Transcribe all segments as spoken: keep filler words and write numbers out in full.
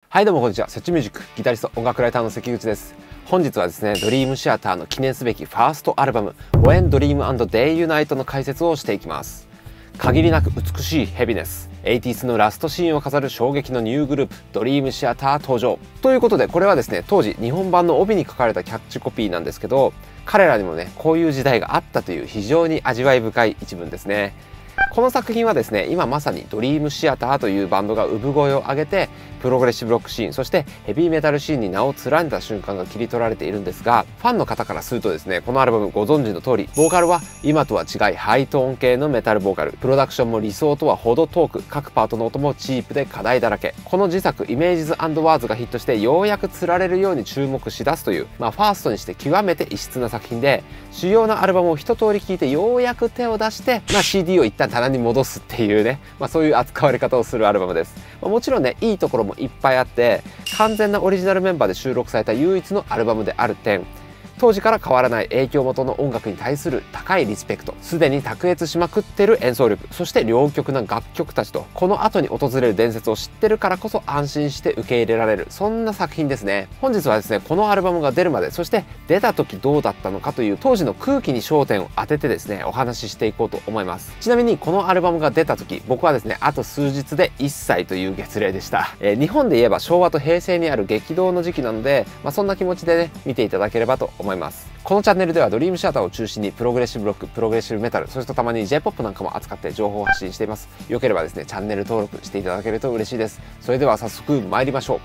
はいどうもこんにちは。セッチミュージックギタリスト音楽ライターの関口です。本日はですね、ドリームシアターの記念すべきファーストアルバム When Dream and Day Unite の解説をしていきます。限りなく美しいヘビネス、エイティースのラストシーンを飾る衝撃のニューグループドリームシアター登場ということで、これはですね、当時日本版の帯に書かれたキャッチコピーなんですけど、彼らにもねこういう時代があったという非常に味わい深い一文ですね。この作品はですね、今まさにドリームシアターというバンドが産声を上げてプログレッシブロックシーン、そしてヘビーメタルシーンに名を連ねた瞬間が切り取られているんですが、ファンの方からするとですね、このアルバムご存知の通りボーカルは今とは違いハイトーン系のメタルボーカル、プロダクションも理想とは程遠く、各パートの音もチープで課題だらけ。この自作イメージズ&ワーズがヒットしてようやく釣られるように注目しだすという、まあ、ファーストにして極めて異質な作品で、主要なアルバムを一通り聴いてようやく手を出して、まあ、シーディー を一旦棚に戻すっていうね、まあ、そういう扱われ方をするアルバムです。まあ、もちろんねいいところもいっぱいあって、完全なオリジナルメンバーで収録された唯一のアルバムである点、当時から変わらない影響元の音楽に対する高いリスペクト、すでに卓越しまくってる演奏力、そして両極な楽曲たちと、この後に訪れる伝説を知ってるからこそ安心して受け入れられる、そんな作品ですね。本日はですね、このアルバムが出るまで、そして出た時どうだったのかという当時の空気に焦点を当ててですね、お話ししていこうと思います。ちなみにこのアルバムが出た時、僕はですねあと数日でいっさいという月齢でした。えー、日本で言えば昭和と平成にある激動の時期なので、まあ、そんな気持ちでね見ていただければと思います。このチャンネルではドリームシアターを中心にプログレッシブロック、プログレッシブメタル、そしてたまに ジェイポップ なんかも扱って情報を発信しています。よければですねチャンネル登録していただけると嬉しいです。それでは早速参りましょう。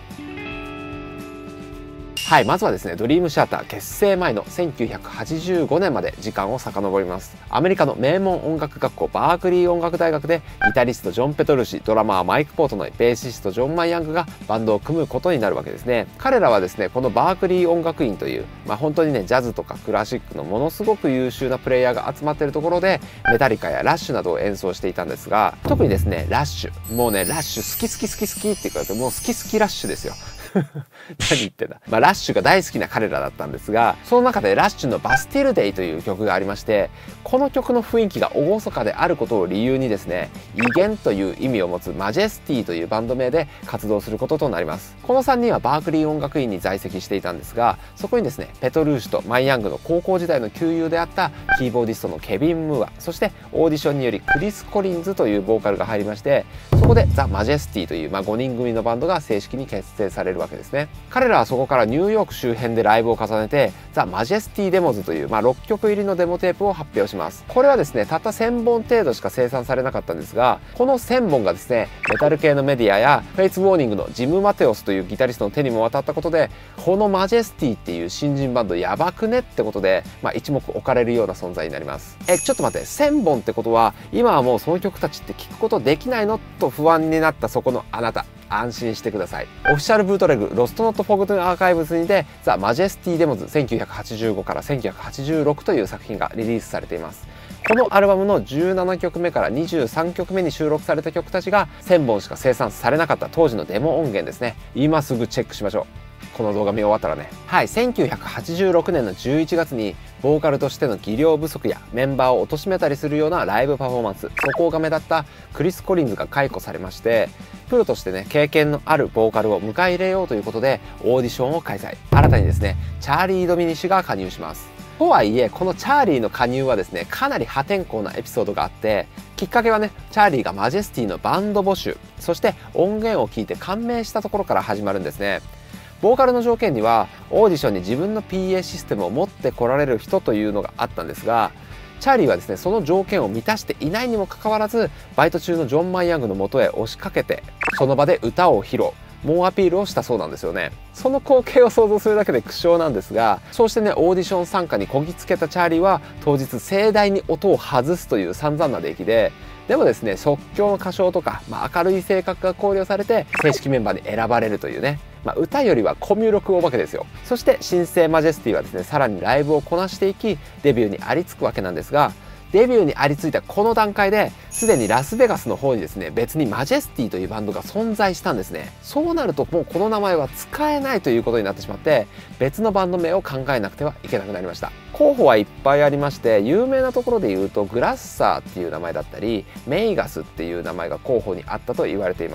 はい、まずはですね、ドリームシアター結成前のせんきゅうひゃくはちじゅうごねんまで時間を遡ります。アメリカの名門音楽学校バークリー音楽大学でギタリストジョン・ペトルシ、ドラマーマイク・ポートノイ、ベーシストジョン・マイ・ヤングがバンドを組むことになるわけですね。彼らはですね、このバークリー音楽院という、まあ、本当にねジャズとかクラシックのものすごく優秀なプレイヤーが集まっているところで、メタリカやラッシュなどを演奏していたんですが、特にですねラッシュ、もうねラッシュ好き好き好き好きって言われて、もう好き好きラッシュですよ。何言ってんだ。まあ、ラッシュが大好きな彼らだったんですが、その中でラッシュのバスティルデイという曲がありまして、この曲の雰囲気が厳かであることを理由にですね、威厳という意味を持つマジェスティというバンド名で活動することとなります。このさんにんはバークリー音楽院に在籍していたんですが、そこにですねペトルーシュとマイ・ヤングの高校時代の旧友であったキーボーディストのケビン・ムーア、そしてオーディションによりクリス・コリンズというボーカルが入りまして、そこでザ・マジェスティという、まあ、ごにん組のバンドが正式に結成されるわけですね。彼らはそこからニューヨーク周辺でライブを重ねてザ・マジェスティデモズという、まあ、ろっきょく入りのデモテープを発表します。これはですねたったせんぼん程度しか生産されなかったんですが、このせんぼんがですねメタル系のメディアやフェイツ・ウォーニングのジム・マテオスというギタリストの手にも渡ったことで、このマジェスティっていう新人バンドやばくねってことで、まあ、一目置かれるような存在になります。えちょっと待って、せんぼんってことは今はもうその曲たちって聞くことできないのと不安になったそこのあなた、安心してください。オフィシャルブートレグロストノットフォグトゥンアーカイブズにてザ・マジェスティデモズせんきゅうひゃくはちじゅうごからせんきゅうひゃくはちじゅうろくという作品がリリースされています。このアルバムのじゅうななきょくめからにじゅうさんきょくめに収録された曲たちがせんぼんしか生産されなかった当時のデモ音源ですね。今すぐチェックしましょう。この動画見終わったらね。はい、せんきゅうひゃくはちじゅうろくねんのじゅういちがつにボーカルとしての技量不足やメンバーを貶めたりするようなライブパフォーマンス、素行が目立ったクリス・コリンズが解雇されまして、プロとしてね経験のあるボーカルを迎え入れようということでオーディションを開催。新たにですねチャーリー・ドミニッシュが加入します。とはいえこのチャーリーの加入はですねかなり破天荒なエピソードがあって、きっかけはねチャーリーがマジェスティのバンド募集、そして音源を聞いて感銘したところから始まるんですね。ボーカルの条件にはオーディションに自分の ピーエー システムを持ってこられる人というのがあったんですが、チャーリーはですねその条件を満たしていないにもかかわらず、バイト中のジョン・マイ・ヤングの元へ押しかけてその場で歌を披露、猛アピールをしたそうなんですよね。その光景を想像するだけで苦笑なんですが、そうしてねオーディション参加にこぎつけたチャーリーは当日盛大に音を外すという散々な出来で、でもですね即興の歌唱とか、まあ、明るい性格が考慮されて正式メンバーに選ばれるというね、まあ、歌よりはコミュ力お化けですよ。そして新生マジェスティはですねさらにライブをこなしていきデビューにありつくわけなんですが、デビューにありついたこの段階ですでにラスベガスの方にですね別にマジェスティというバンドが存在したんですね。そうなるともうこの名前は使えないということになってしまって、別のバンド名を考えなくてはいけなくなりました。候補はいっぱいありまして、有名なところで言うとグラッサーっていう名前だったりメイガスっていう名前が候補にあったと言われています。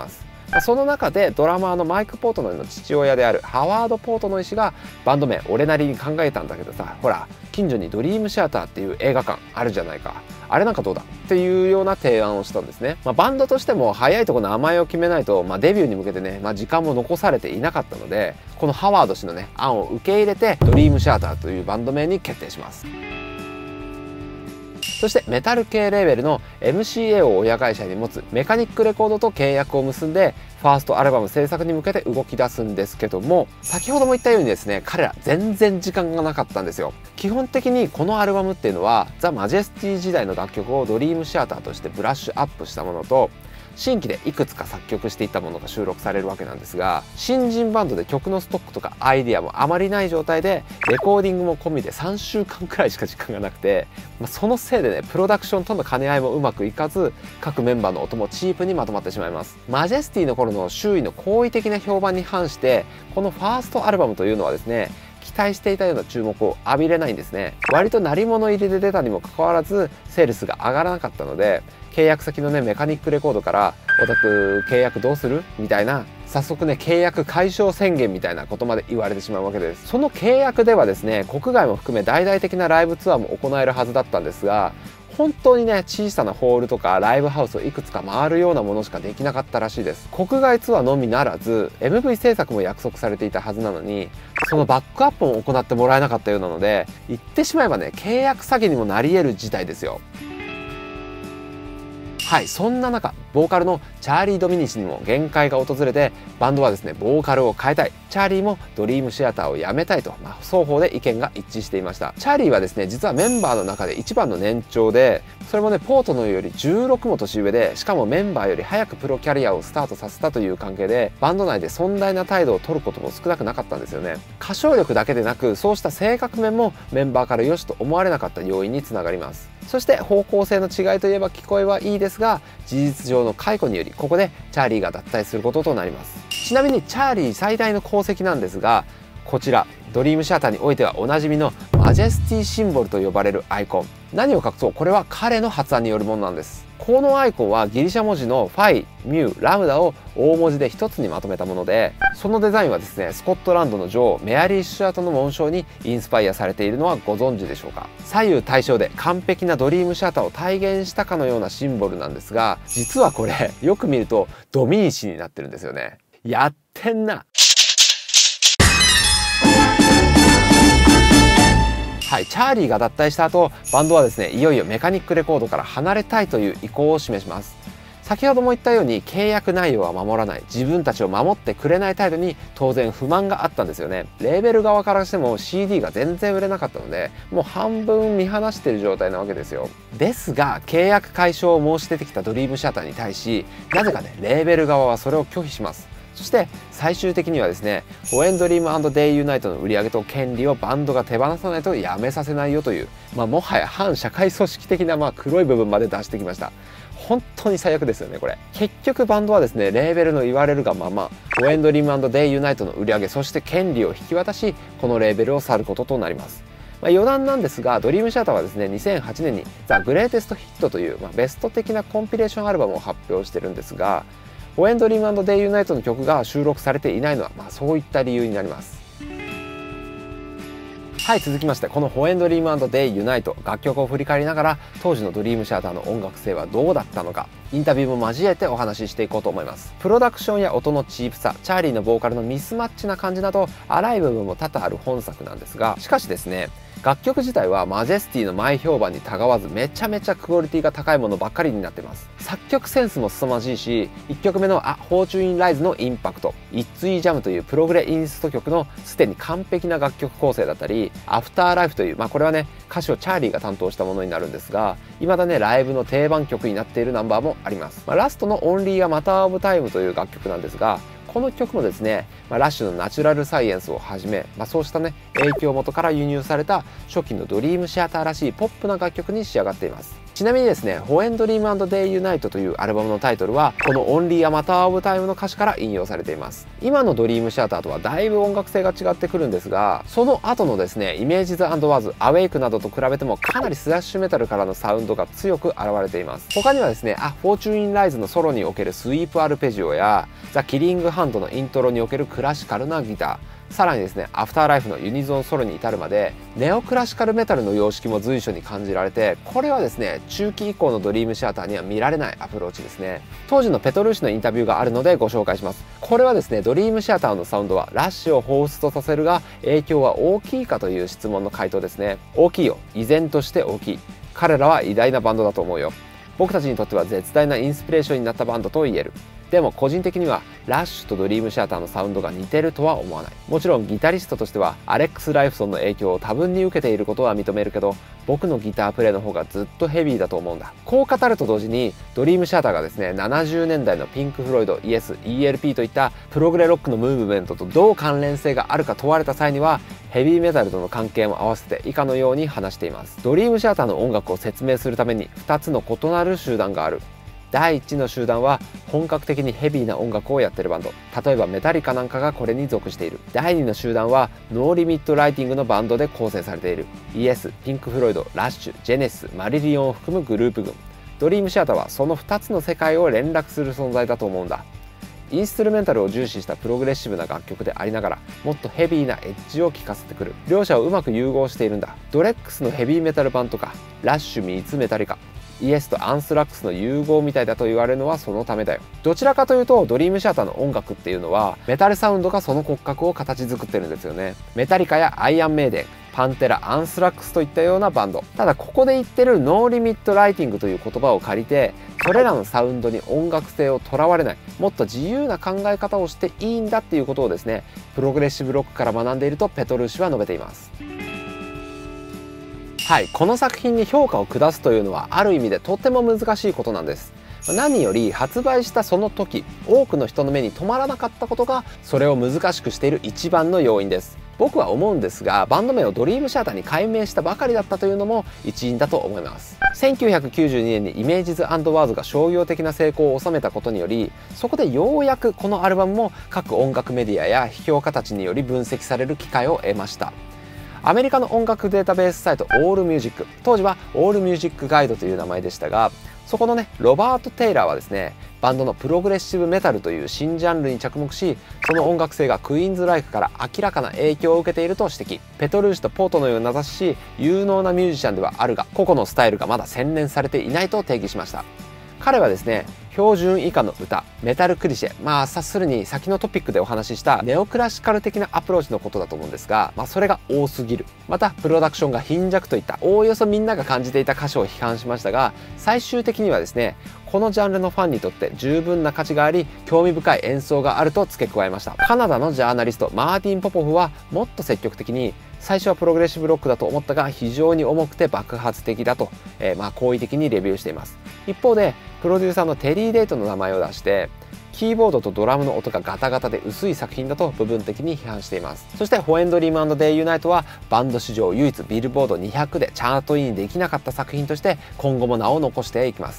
まあ、その中でドラマーのマイク・ポートノイの父親であるハワード・ポートノイ氏がバンド名俺なりに考えたんだけどさ、ほら近所にドリームシアターっていう映画館あるじゃないか、あれなんかどうだっていうような提案をしたんですね。まあ、バンドとしても早いところの名前を決めないと、まあ、デビューに向けてね、まあ、時間も残されていなかったので、このハワード氏のね案を受け入れてドリームシアターというバンド名に決定します。そしてメタル系レーベルの エムシーエー を親会社に持つメカニックレコードと契約を結んでファーストアルバム制作に向けて動き出すんですけども、先ほども言ったようにですね、彼ら全然時間がなかったんですよ。基本的にこのアルバムっていうのはザ・マジェスティ時代の楽曲をドリームシアターとしてブラッシュアップしたものと、新規でいくつか作曲していったものが収録されるわけなんですが、新人バンドで曲のストックとかアイディアもあまりない状態でレコーディングも込みでさんしゅうかんくらいしか時間がなくて、まあ、そのせいでねプロダクションとの兼ね合いもうまくいかず、各メンバーの音もチープにまとまってしまいます。マジェスティの頃の周囲の好意的な評判に反してこのファーストアルバムというのはですね、期待していたような注目を浴びれないんですね。割と鳴り物入りで出たにもかかわらずセールスが上がらなかったので、契約先のねメカニックレコードから「オタク契約どうする?」みたいな、早速ね契約解消宣言みたいなことまで言われてしまうわけです。その契約ではですね、国外も含め大々的なライブツアーも行えるはずだったんですが、本当にね小さなホールとかライブハウスをいくつか回るようなものしかできなかったらしいです。国外ツアーのみならず エムブイ 制作も約束されていたはずなのに、そのバックアップも行ってもらえなかったようなので、言ってしまえばね契約詐欺にもなり得る事態ですよ。はい、そんな中ボーカルのチャーリー・ドミニシにも限界が訪れて、バンドはですねボーカルを変えたい、チャーリーもドリームシアターをやめたいと、まあ、双方で意見が一致していました。チャーリーはですね実はメンバーの中で一番の年長で、それもねポートノイよりじゅうろくも年上で、しかもメンバーより早くプロキャリアをスタートさせたという関係で、バンド内で尊大な態度を取ることも少なくなかったんですよね。歌唱力だけでなく、そうした性格面もメンバーから良しと思われなかった要因につながります。そして方向性の違いといえば聞こえはいいですが、事実上の解雇によりここでチャーリーが脱退することとなります。ちなみにチャーリー最大の功績なんですが、こちらドリームシアターにおいてはおなじみのマジェスティシンボルと呼ばれるアイコン、何を隠そうこれは彼の発案によるものなんです。このアイコンはギリシャ文字のファイ、ミュー、ラムダを大文字で一つにまとめたもので、そのデザインはですねスコットランドの女王メアリー・シュアートの紋章にインスパイアされているのはご存知でしょうか。左右対称で完璧なドリームシアターを体現したかのようなシンボルなんですが、実はこれよく見るとドミニシになってるんですよね。やってんな。はい、チャーリーが脱退した後、バンドはですねいよいよメカニックレコードから離れたいという意向を示します。先ほども言ったように契約内容は守らない、自分たちを守ってくれない態度に当然不満があったんですよね。レーベル側からしても シーディー が全然売れなかったので、もう半分見放している状態なわけですよ。ですが契約解消を申し出てきたドリームシアターに対し、なぜかねレーベル側はそれを拒否します。そして最終的にはですね「ホエンドリーム&デイユナイト」の売り上げと権利をバンドが手放さないとやめさせないよという、まあ、もはや反社会組織的なまあ黒い部分まで出してきました。本当に最悪ですよねこれ。結局バンドはですねレーベルの言われるがまま「ホエンドリーム&デイユナイト」の売り上げ、そして権利を引き渡し、このレーベルを去ることとなります。まあ、余談なんですが、ドリームシアターはですねにせんはちねんに「ザ・グレイテスト・ヒット」という、まあ、ベスト的なコンピレーションアルバムを発表してるんですが、ホエンドリーム&デイユナイトの曲が収録されていないのは、まあ、そういった理由になります。はい、続きましてこの「ホエンドリーム&デイユナイト」楽曲を振り返りながら、当時のドリームシアターの音楽性はどうだったのか、インタビューも交えてお話ししていこうと思います。プロダクションや音のチープさ、チャーリーのボーカルのミスマッチな感じなど荒い部分も多々ある本作なんですが、しかしですね楽曲自体はマジェスティの前評判にたがわず、めちゃめちゃクオリティが高いものばっかりになっています。作曲センスも凄まじいし、いっきょくめの「あフォーチュン・イン・ライズ」のインパクト、「イッツ・イー・ジャム」というプログレインスト曲のすでに完璧な楽曲構成だったり、「アフター・ライフ」という、まあ、これはね歌詞をチャーリーが担当したものになるんですが、未だねライブの定番曲になっているナンバーもあります。まあ、ラストの「オンリー・ア・マター・オブ・タイム」という楽曲なんですが、この曲もですね、まあ、ラッシュのナチュラルサイエンスをはじめ、まあ、そうしたね影響元から輸入された初期のドリームシアターらしいポップな楽曲に仕上がっています。 ちなみにですね、ホエンドリーム&デイユナイトというアルバムのタイトルは、このオンリーアマターオブタイムの歌詞から引用されています。今のドリームシアターとはだいぶ音楽性が違ってくるんですが、その後のですね、イメージズ&ワーズ、アウェイクなどと比べてもかなりスラッシュメタルからのサウンドが強く現れています。他にはですね、あ、フォーチュン・イン・ライズのソロにおけるスイープアルペジオや、ザ・キリング・ハンドのイントロにおけるクラシカルなギター、さらにですね、アフターライフのユニゾンソロに至るまでネオクラシカルメタルの様式も随所に感じられて、これはですね、中期以降のドリームシアターには見られないアプローチですね。当時のペトルーシュのインタビューがあるのでご紹介します。これはですね、ドリームシアターのサウンドはラッシュを彷彿とさせるが影響は大きいかという質問の回答ですね。大きいよ、依然として大きい。彼らは偉大なバンドだと思うよ。僕たちにとっては絶大なインスピレーションになったバンドと言える。でも個人的にはラッシュとドリームシアターのサウンドが似てるとは思わない。もちろんギタリストとしてはアレックス・ライフソンの影響を多分に受けていることは認めるけど、僕のギタープレイの方がずっとヘビーだと思うんだ。こう語ると同時にドリームシアターがですね、ななじゅうねんだいのピンク・フロイド、イエス、イーエルピー といったプログレロックのムーブメントとどう関連性があるか問われた際には、ヘビーメタルとの関係も合わせて以下のように話しています。ドリームシアターの音楽を説明するためにふたつの異なる集団がある。だいいちの集団は本格的にヘビーな音楽をやってるバンド、例えばメタリカなんかがこれに属している。だいにの集団はノーリミットライティングのバンドで構成されている。イエス、ピンク・フロイド、ラッシュ、ジェネシス、マリリオンを含むグループ群。ドリームシアターはそのふたつの世界を連絡する存在だと思うんだ。インストゥルメンタルを重視したプログレッシブな楽曲でありながら、もっとヘビーなエッジを聴かせてくる。両者をうまく融合しているんだ。ドレックスのヘビーメタル版とか、ラッシュミーツメタリカ、イエスとアンスラックスの融合みたいだと言われるのはそのためだよ。どちらかというとドリームシアターの音楽っていうのはメタルサウンドがその骨格を形作ってるんですよね。メタリカやアイアンメイデン、パンテラ、アンスラックスといったようなバンド。ただここで言ってるノーリミットライティングという言葉を借りて、それらのサウンドに音楽性をとらわれない、もっと自由な考え方をしていいんだっていうことをですね、プログレッシブロックから学んでいるとペトルーシュは述べています。はい、この作品に評価を下すというのはある意味でとても難しいことなんです。何より発売したその時、多くの人の目に留まらなかったことがそれを難しくしている一番の要因です。僕は思うんですが、バンド名をドリームシアターに改名したばかりだったというのも一因だと思います。せんきゅうひゃくきゅうじゅうにねんにイメージズ&ワーズが商業的な成功を収めたことにより、そこでようやくこのアルバムも各音楽メディアや批評家たちにより分析される機会を得ました。アメリカの音楽データベースサイトオールミュージック、当時はオールミュージックガイドという名前でしたが、そこのねロバート・テイラーはですね、バンドのプログレッシブメタルという新ジャンルに着目し、その音楽性がクイーンズ・ライフから明らかな影響を受けていると指摘。ペトルーシュとポートのように名指しし、有能なミュージシャンではあるが個々のスタイルがまだ洗練されていないと定義しました。彼はですね、標準以下の歌、メタルクリシェ、まあ察するに先のトピックでお話ししたネオクラシカル的なアプローチのことだと思うんですが、まあそれが多すぎる。またプロダクションが貧弱といったおおよそみんなが感じていた箇所を批判しましたが、最終的にはですね、このジャンルのファンにとって十分な価値があり、興味深い演奏があると付け加えました。カナダのジャーナリストマーティン・ポポフはもっと積極的に、最初はプログレッシブロックだと思ったが非常に重くて爆発的だと、えー、まあ好意的にレビューしています。一方でプロデューサーのテリー・デイトの名前を出して、キーボードとドラムの音がガタガタで薄い作品だと部分的に批判しています。そしてホエンドリーム&デイユナイトはバンド史上唯一ビルボードにひゃくでチャートインできなかった作品として今後も名を残していきます。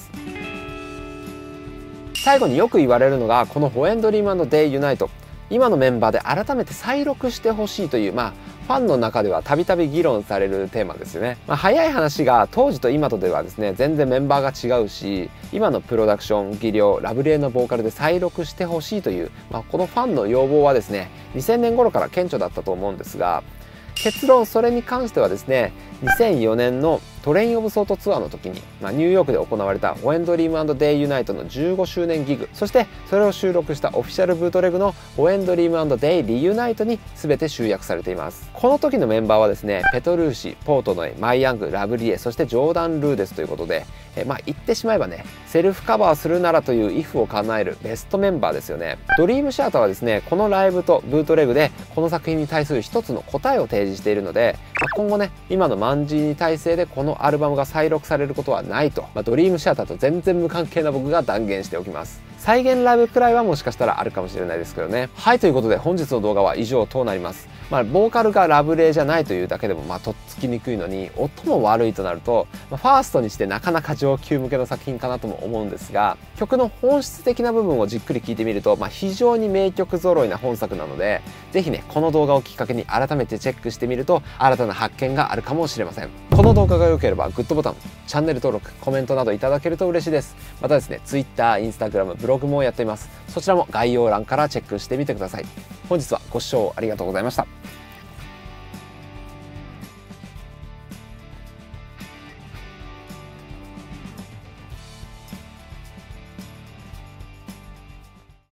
最後によく言われるのがこのホエンドリーム&デイユナイト、今のメンバーで改めて再録してほしいという、まあファンの中ではたびたび議論されるテーマですよね。まあ、早い話が当時と今とではですね、全然メンバーが違うし、今のプロダクション、技量、ラブレーのボーカルで再録してほしいという、まあ、このファンの要望はですね、にせんねん頃から顕著だったと思うんですが、結論それに関してはですね、にせんよねんのトレイン・オブ・ソートツアーの時に、まあ、ニューヨークで行われたホエンドリーム&デイユナイトのじゅうごしゅうねんギグ、そしてそれを収録したオフィシャルブートレグのホエンドリーム&デイリユナイトに全て集約されています。この時のメンバーはですね、ペトルーシ、ポートノイ、マイ・ヤング、ラブリエ、そしてジョーダン・ルーデスということで、えまあ言ってしまえばね、セルフカバーするならというイフを叶えるベストメンバーですよね。ドリームシアターはですね、このライブとブートレグでこの作品に対する一つの答えを提示しているので、今後ね、今のマンジーニ体制でこのアルバムが再録されることはないと、まあ、ドリームシアターと全然無関係な僕が断言しておきます。再現ライブくらいはもしかしたらあるかもしれないですけどね。はい、ということで本日の動画は以上となります。 まあ、ボーカルがラブレーじゃないというだけでもまあとっつきにくいのに、音も悪いとなると、まあ、ファーストにしてなかなか上級向けの作品かなとも思うんですが、曲の本質的な部分をじっくり聴いてみると、まあ、非常に名曲揃いな本作なので、ぜひねこの動画をきっかけに改めてチェックしてみると新たな発見があるかもしれません。この動画が良ければグッドボタン、チャンネル登録、コメントなどいただけると嬉しいです。またですね Twitter、Instagram、ブログもやっています。そちらも概要欄からチェックしてみてください。本日はご視聴ありがとうございました。